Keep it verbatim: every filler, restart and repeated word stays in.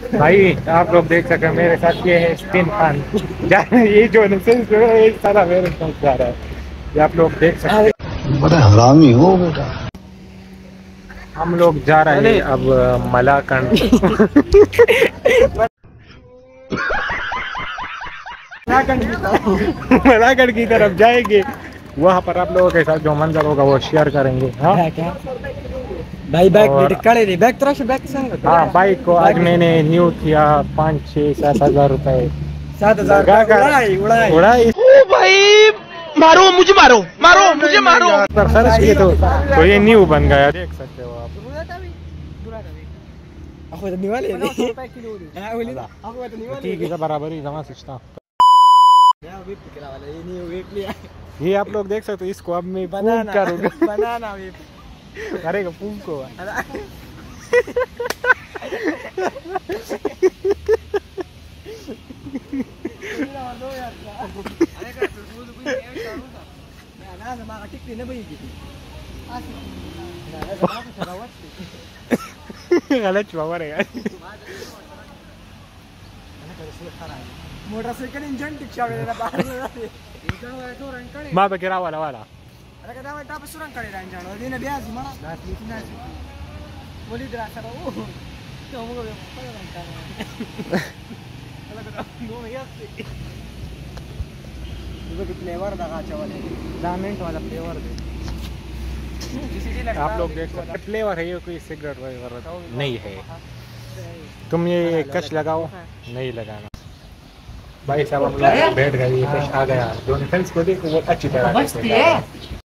भाई आप लोग देख सकते हैं मेरे साथ ये है स्टिन खान। ये जो जो है ये सारा मेरे साथ जा रहा है, ये आप लोग देख सकते हैं। बड़ा हरामी हो बेटा। हम लोग जा रहे हैं अब मलाकंड। मलाकंड की तरफ जाएंगे, वहाँ पर आप लोगों के साथ जो मंजर होगा वो शेयर करेंगे। हाँ भाई बैक और खड़े नहीं, बैक तरह से बैक संग हाँ बाइक को आज मैंने न्यू किया पाँच छः सात हजार रुपए सात हजार लगा कर उड़ाई उड़ाई उड़ाई ओ भाई मारो मुझे मारो मारो मुझे मारो पर खर्च किए तो, तो ये न्यू बन गया, देख सकते हो आप। aku tadi wali ni ah wali aku tadi wali ठीक है बराबर ही जमा सोचता। ya whip kira wala ini whip liya ये आप लोग देख सकते हो, इसको अब मैं पूंग banana करूंगा, banana whip करेगा पूंग को। गलत हुआ यार। motorcycle engine diksha wala bahar na Ma ba kira wala wala. ada kata apa apa surang kali dah engine ini na biasa mana dah ini na boleh derasa oh kamu kau apa yang kau kalau kata no ya sih itu flavor dah kaca wala diamond वाला flavor दे। आप लोग देख सकते हैं flavour है, ये कोई cigarette वगैरह नहीं है। तुम ये कश लगाओ, नहीं लगाना। भाई साहब हम लोग बैठ गए, ये कश आ गया, जो फ्रेंड्स को देखो वो अच्छी तरह से